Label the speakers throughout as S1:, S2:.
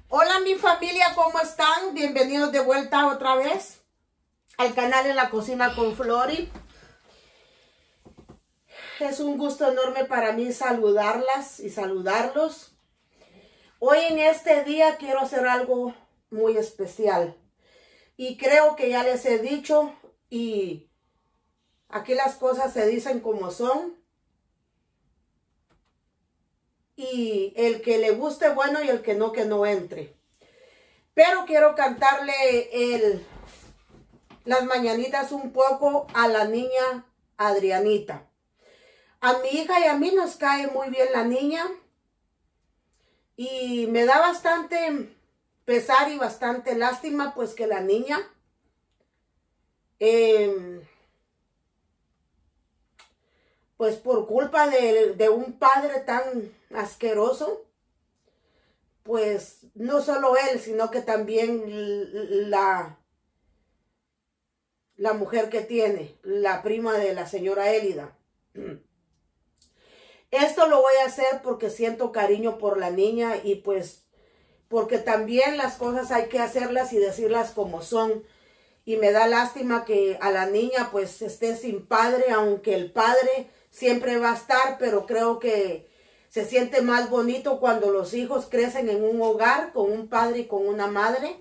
S1: Hola mi familia, ¿cómo están? Bienvenidos de vuelta otra vez al canal En la Cocina con Flori. Es un gusto enorme para mí saludarlas y saludarlos. Hoy en este día quiero hacer algo muy especial. Y creo que ya les he dicho, y aquí las cosas se dicen como son. Y el que le guste, bueno, y el que no entre. Pero quiero cantarle las mañanitas un poco a la niña Adrianita. A mi hija y a mí nos cae muy bien la niña. Y me da bastante pesar y bastante lástima, pues que la niña pues por culpa de un padre tan asqueroso, pues no solo él, sino que también la mujer que tiene, la prima de la señora Élida. Esto lo voy a hacer porque siento cariño por la niña y pues porque también las cosas hay que hacerlas y decirlas como son. Y me da lástima que a la niña pues esté sin padre, aunque el padre siempre va a estar, pero creo que se siente más bonito cuando los hijos crecen en un hogar con un padre y con una madre.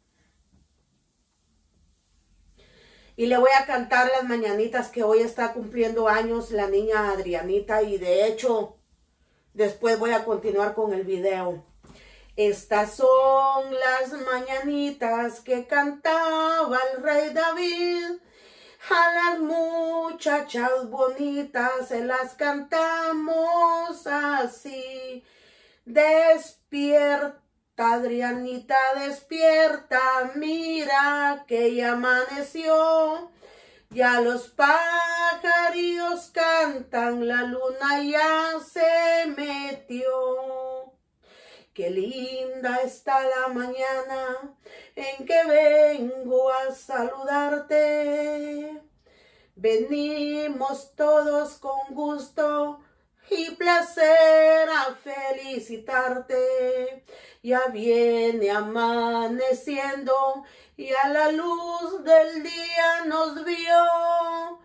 S1: Y le voy a cantar las mañanitas que hoy está cumpliendo años la niña Adrianita, y de hecho después voy a continuar con el video. Estas son las mañanitas que cantaba el rey David. A las muchachas bonitas se las cantamos así. Despierta, Adrianita, despierta, mira que ya amaneció. Ya los pajarillos cantan, la luna ya se metió. Qué linda está la mañana en que vengo a saludarte. Venimos todos con gusto y placer a felicitarte. Ya viene amaneciendo y a la luz del día nos vio.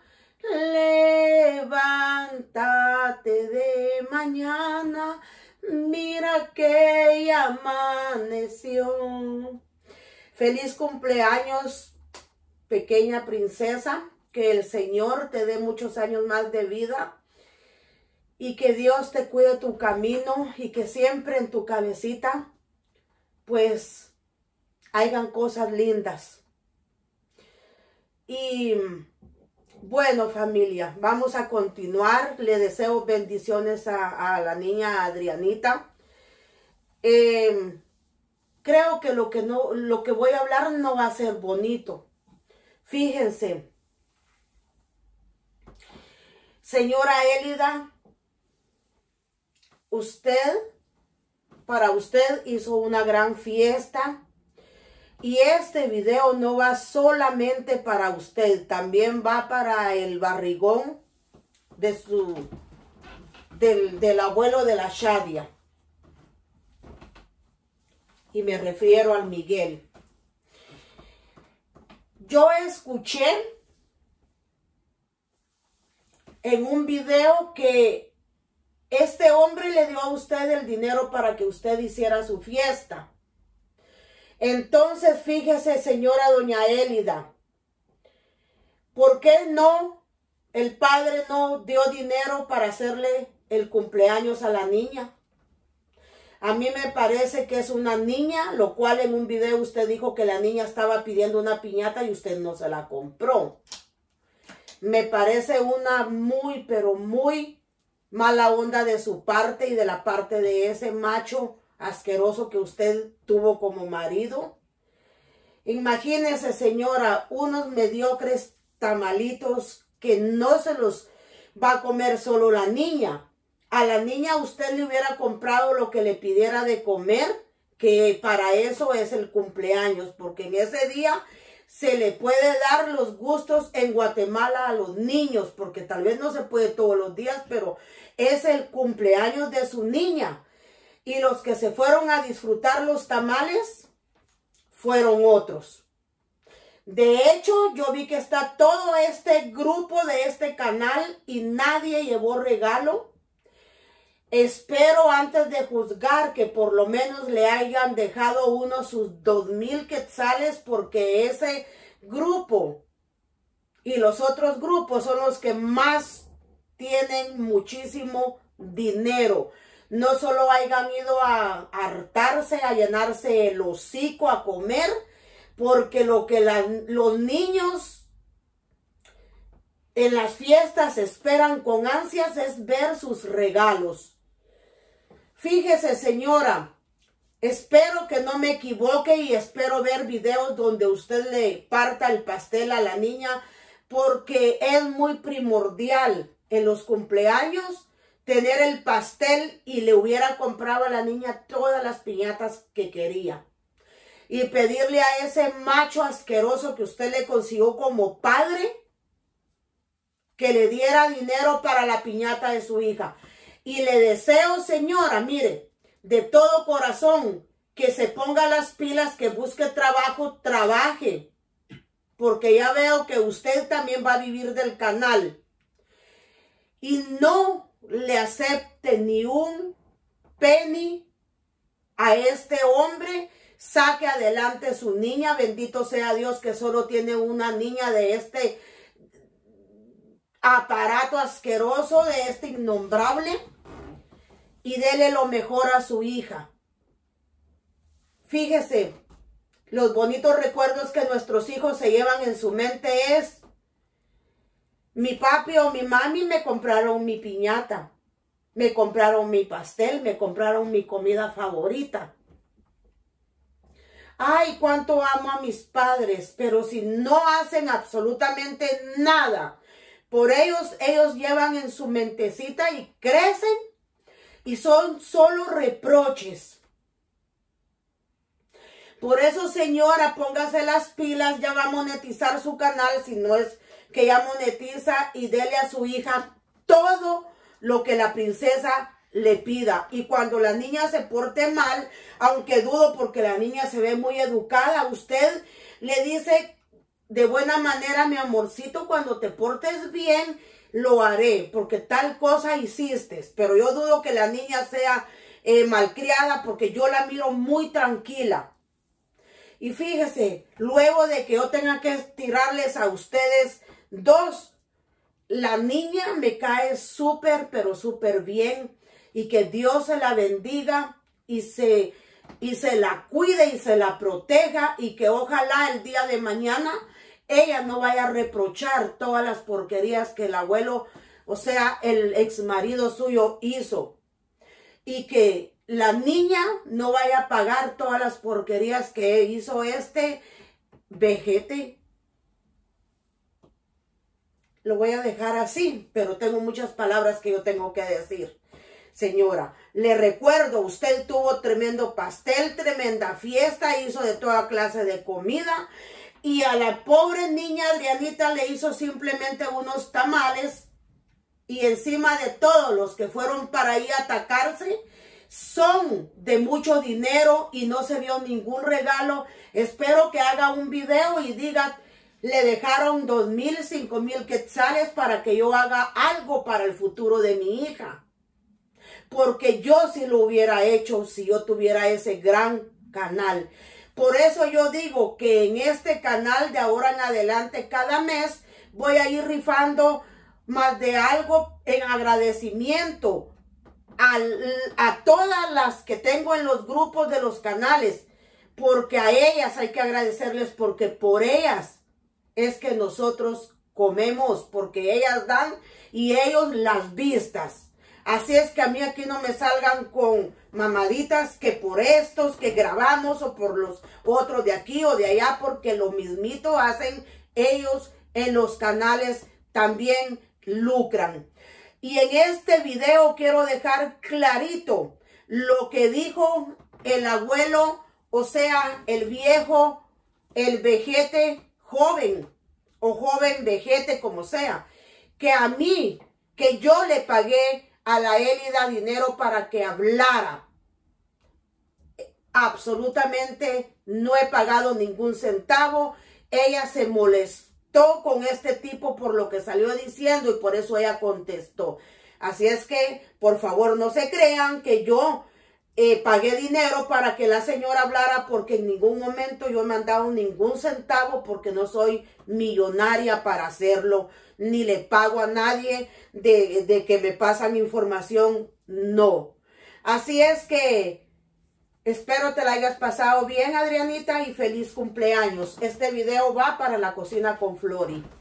S1: Levántate de mañana, mira que ya amaneció. Feliz cumpleaños, pequeña princesa. Que el Señor te dé muchos años más de vida. Y que Dios te cuide tu camino. Y que siempre en tu cabecita, pues, hayan cosas lindas. Y bueno, familia, vamos a continuar. Le deseo bendiciones a la niña Adrianita. Creo que lo que voy a hablar no va a ser bonito. Fíjense, señora Élida, para usted hizo una gran fiesta. Y este video no va solamente para usted, también va para el barrigón del abuelo de la Shadia. Y me refiero al Miguel. Yo escuché en un video que este hombre le dio a usted el dinero para que usted hiciera su fiesta. Entonces, fíjese, señora doña Élida, ¿por qué no el padre no dio dinero para hacerle el cumpleaños a la niña? A mí me parece que es una niña, lo cual en un video usted dijo que la niña estaba pidiendo una piñata y usted no se la compró. Me parece una muy, pero muy mala onda de su parte y de la parte de ese macho asqueroso que usted tuvo como marido. Imagínese, señora, unos mediocres tamalitos que no se los va a comer solo la niña. A la niña usted le hubiera comprado lo que le pidiera de comer, que para eso es el cumpleaños, porque en ese día se le puede dar los gustos en Guatemala a los niños, porque tal vez no se puede todos los días, pero es el cumpleaños de su niña. y los que se fueron a disfrutar los tamales fueron otros. De hecho, yo vi que está todo este grupo de este canal y nadie llevó regalo. Espero antes de juzgar que por lo menos le hayan dejado uno sus 2,000 quetzales, porque ese grupo y los otros grupos son los que más tienen muchísimo dinero. No solo hayan ido a hartarse, a llenarse el hocico, a comer, porque lo que los niños en las fiestas esperan con ansias es ver sus regalos. Fíjese, señora, espero que no me equivoque y espero ver videos donde usted le parta el pastel a la niña, porque es muy primordial en los cumpleaños tener el pastel y le hubiera comprado a la niña todas las piñatas que quería. Y pedirle a ese macho asqueroso que usted le consiguió como padre que le diera dinero para la piñata de su hija. Y le deseo, señora, mire, de todo corazón, que se ponga las pilas, que busque trabajo, trabaje. Porque ya veo que usted también va a vivir del canal. Y no le acepte ni un penny a este hombre. Saque adelante su niña. Bendito sea Dios que solo tiene una niña de este aparato asqueroso, de este innombrable. Y dele lo mejor a su hija. Fíjese, los bonitos recuerdos que nuestros hijos se llevan en su mente es: mi papi o mi mami me compraron mi piñata, me compraron mi pastel, me compraron mi comida favorita. Ay, cuánto amo a mis padres, pero si no hacen absolutamente nada por ellos, ellos llevan en su mentecita y crecen y son solo reproches. Por eso, señora, póngase las pilas, ya va a monetizar su canal, si no es que ya monetiza, y dele a su hija todo lo que la princesa le pida. Y cuando la niña se porte mal, aunque dudo porque la niña se ve muy educada, usted le dice de buena manera: mi amorcito, cuando te portes bien, lo haré, porque tal cosa hiciste. Pero yo dudo que la niña sea malcriada, porque yo la miro muy tranquila. Y fíjese, luego de que yo tenga que tirarles a ustedes dos, la niña me cae súper, pero súper bien. Y que Dios se la bendiga y se la cuide y se la proteja. Y que ojalá el día de mañana ella no vaya a reprochar todas las porquerías que el abuelo, o sea, el ex marido suyo, hizo. Y que la niña no vaya a pagar todas las porquerías que hizo este vejete. Lo voy a dejar así, pero tengo muchas palabras que yo tengo que decir. Señora, le recuerdo, usted tuvo tremendo pastel, tremenda fiesta, hizo de toda clase de comida. Y a la pobre niña Adrianita le hizo simplemente unos tamales. Y encima de todos los que fueron para ahí a atacarse, son de mucho dinero y no se vio ningún regalo. Espero que haga un video y diga: le dejaron 2,000, 5,000 quetzales para que yo haga algo para el futuro de mi hija. Porque yo sí lo hubiera hecho si yo tuviera ese gran canal. Por eso yo digo que en este canal de ahora en adelante, cada mes voy a ir rifando más de algo en agradecimiento a todas las que tengo en los grupos de los canales, porque a ellas hay que agradecerles, porque por ellas es que nosotros comemos, porque ellas dan y ellos las vistas. Así es que a mí aquí no me salgan con mamaditas que por estos que grabamos o por los otros de aquí o de allá, porque lo mismito hacen ellos en los canales, también lucran. Y en este video quiero dejar clarito lo que dijo el abuelo, o sea, el viejo, el vejete joven o joven vejete, como sea, que a mí, que yo le pagué a la Élida dinero para que hablara. absolutamente no he pagado ningún centavo. Ella se molestó con este tipo por lo que salió diciendo y por eso ella contestó. Así es que, por favor, no se crean que yo pagué dinero para que la señora hablara, porque en ningún momento yo me han dado ningún centavo, porque no soy millonaria para hacerlo, ni le pago a nadie de que me pasan información, no. Así es que espero te la hayas pasado bien, Adrianita, y feliz cumpleaños. Este video va para la cocina con Flori.